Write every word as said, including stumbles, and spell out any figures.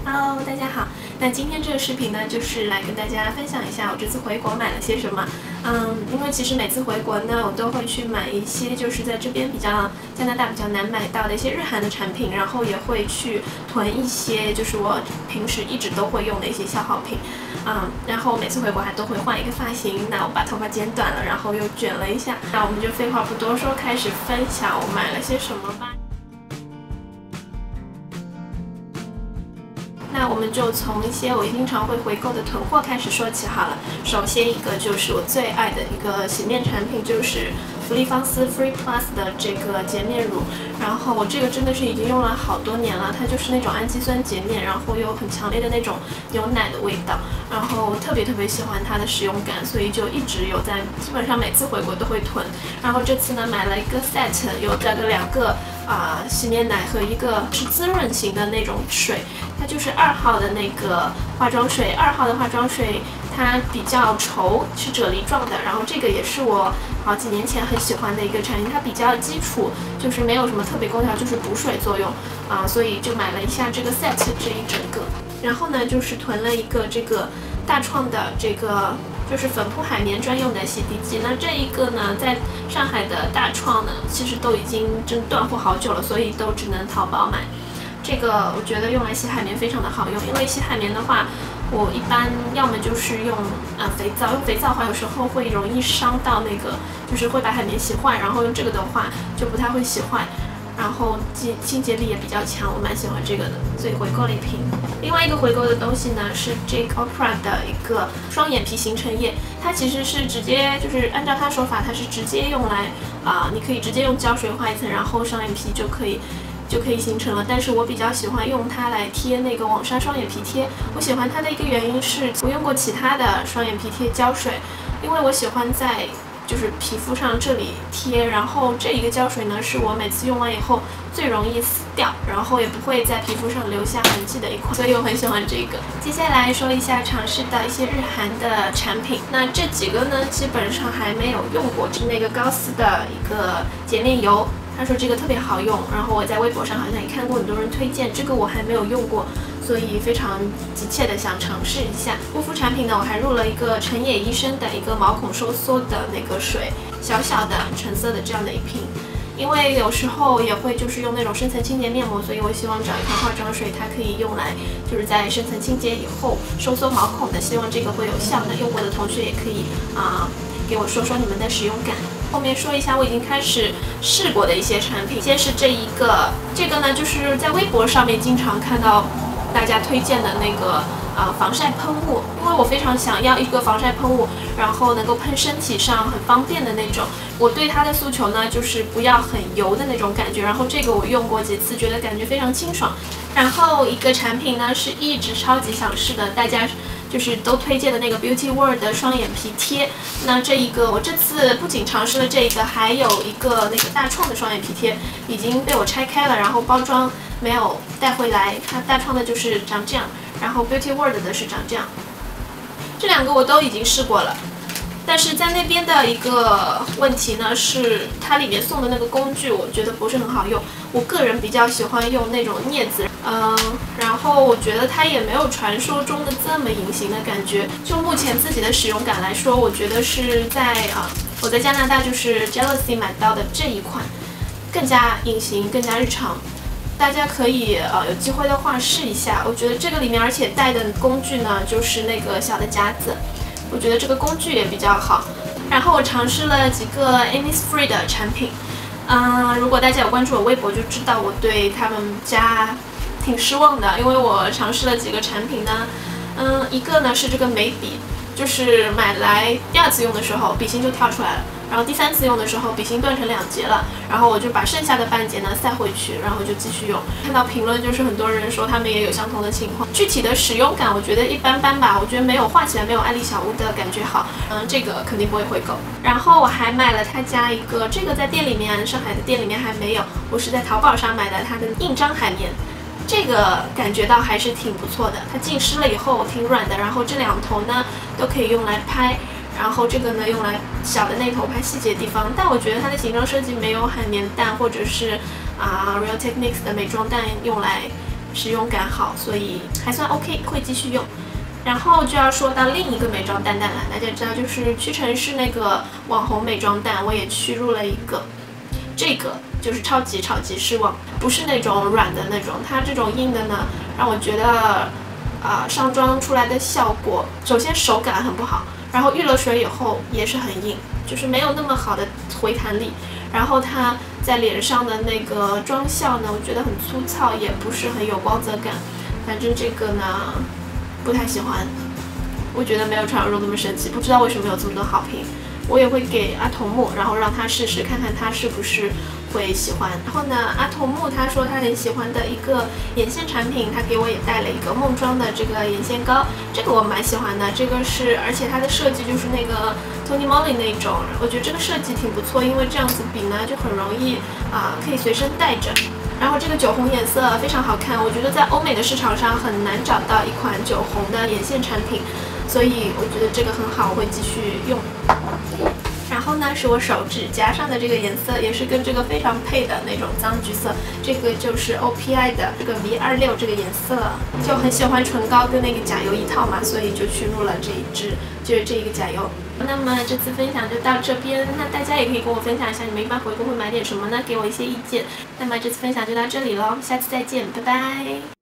Hello， 大家好。那今天这个视频呢，就是来跟大家分享一下我这次回国买了些什么。嗯，因为其实每次回国呢，我都会去买一些就是在这边比较加拿大比较难买到的一些日韩的产品，然后也会去囤一些就是我平时一直都会用的一些消耗品。嗯，然后每次回国还都会换一个发型，那我把头发剪短了，然后又卷了一下。那我们就废话不多说，开始分享我买了些什么吧。那我们就从一些我经常会回购的囤货开始说起好了。首先一个就是我最爱的一个洗面产品，就是芙丽芳丝 Free Plus 的这个洁面乳。然后我这个真的是已经用了好多年了，它就是那种氨基酸洁面，然后有很强烈的那种牛奶的味道。然后我特别特别喜欢它的使用感，所以就一直有在，基本上每次回国都会囤。然后这次呢买了一个 set， 有这个两个啊、呃、洗面奶和一个是滋润型的那种水。它就是二号的那个化妆水，二号的化妆水它比较稠，是啫喱状的。然后这个也是我好几年前很喜欢的一个产品，它比较基础，就是没有什么特别功效，就是补水作用啊，所以就买了一下这个 set 这一整个。然后呢，就是囤了一个这个大创的这个就是粉扑海绵专用的洗涤剂。那这一个呢，在上海的大创呢，其实都已经真断货好久了，所以都只能淘宝买。这个我觉得用来洗海绵非常的好用，因为洗海绵的话，我一般要么就是用呃肥皂，用肥皂的话有时候会容易伤到那个，就是会把海绵洗坏，然后用这个的话就不太会洗坏，然后清清洁力也比较强，我蛮喜欢这个的，所以回购了一瓶。另外一个回购的东西呢是 Jake Opera 的一个双眼皮形成液，它其实是直接就是按照它说法，它是直接用来啊、呃，你可以直接用胶水画一层，然后双眼皮就可以。就可以形成了，但是我比较喜欢用它来贴那个网纱双眼皮贴。我喜欢它的一个原因是，我用过其他的双眼皮贴胶水，因为我喜欢在就是皮肤上这里贴，然后这一个胶水呢是我每次用完以后最容易死掉，然后也不会在皮肤上留下痕迹的一款，所以我很喜欢这个。接下来说一下尝试的一些日韩的产品，那这几个呢基本上还没有用过，是那个高丝的一个洁面油。他说这个特别好用，然后我在微博上好像也看过很多人推荐，这个我还没有用过，所以非常急切的想尝试一下。护肤产品呢，我还入了一个成野医生的一个毛孔收缩的那个水，小小的橙色的这样的一瓶。因为有时候也会就是用那种深层清洁面膜，所以我希望找一款化妆水，它可以用来就是在深层清洁以后收缩毛孔的，希望这个会有效的。用过的同学也可以啊、呃、给我说说你们的使用感。后面说一下我已经开始试过的一些产品，先是这一个，这个呢就是在微博上面经常看到大家推荐的那个呃防晒喷雾，因为我非常想要一个防晒喷雾，然后能够喷身体上很方便的那种。我对它的诉求呢就是不要很油的那种感觉，然后这个我用过几次，觉得感觉非常清爽。然后一个产品呢是一直超级想试的，大家就是都推荐的那个 Beauty World 的双眼皮贴。那这一个我这次不仅尝试了这个，还有一个那个大创的双眼皮贴已经被我拆开了，然后包装没有带回来。它大创的就是长这样，然后 Beauty World 的是长这样。这两个我都已经试过了。但是在那边的一个问题呢，是它里面送的那个工具，我觉得不是很好用。我个人比较喜欢用那种镊子，嗯，然后我觉得它也没有传说中的这么隐形的感觉。就目前自己的使用感来说，我觉得是在啊，我在加拿大就是 Jealousy 买到的这一款更加隐形，更加日常。大家可以呃有机会的话试一下。我觉得这个里面而且带的工具呢，就是那个小的夹子。我觉得这个工具也比较好。然后我尝试了几个 Innisfree 的产品，嗯，如果大家有关注我微博就知道我对他们家挺失望的，因为我尝试了几个产品呢，嗯，一个呢是这个眉笔，就是买来第二次用的时候笔芯就跳出来了，然后第三次用的时候笔芯断成两截了，然后我就把剩下的半截呢塞回去，然后就继续用。看到评论就是很多人说他们也有相同的情况，具体的使用感我觉得一般般吧，我觉得没有画起来没有爱丽小屋的感觉好，嗯，这个肯定不会回购。然后我还买了他家一个，这个在店里面上海的店里面还没有，我是在淘宝上买的它的印章海绵。这个感觉到还是挺不错的，它浸湿了以后挺软的，然后这两头呢都可以用来拍，然后这个呢用来小的那头拍细节地方。但我觉得它的形状设计没有海绵蛋或者是啊、呃、Real Techniques 的美妆蛋用来使用感好，所以还算 OK， 会继续用。然后就要说到另一个美妆蛋蛋了，大家知道就是屈臣氏那个网红美妆蛋，我也去入了一个，这个就是超级超级失望，不是那种软的那种，它这种硬的呢，让我觉得啊、呃、上妆出来的效果，首先手感很不好，然后遇了水以后也是很硬，就是没有那么好的回弹力，然后它在脸上的那个妆效呢，我觉得很粗糙，也不是很有光泽感，反正这个呢不太喜欢，我觉得没有传说中那么神奇，不知道为什么有这么多好评。我也会给阿童木，然后让他试试，看看他是不是会喜欢。然后呢，阿童木他说他很喜欢的一个眼线产品，他给我也带了一个梦妆的这个眼线膏，这个我蛮喜欢的。这个是，而且它的设计就是那个 Tony Moly 那种，我觉得这个设计挺不错，因为这样子比呢就很容易啊、呃、可以随身带着。然后这个酒红颜色非常好看，我觉得在欧美的市场上很难找到一款酒红的眼线产品，所以我觉得这个很好，我会继续用。然后呢，是我手指甲上的这个颜色，也是跟这个非常配的那种脏橘色，这个就是 O P I 的这个 V 二十六 这个颜色，就很喜欢唇膏跟那个甲油一套嘛，所以就去入了这一支，就是这一个甲油。那么这次分享就到这边，那大家也可以跟我分享一下你们一般回购会买点什么呢？给我一些意见。那么这次分享就到这里喽，下次再见，拜拜。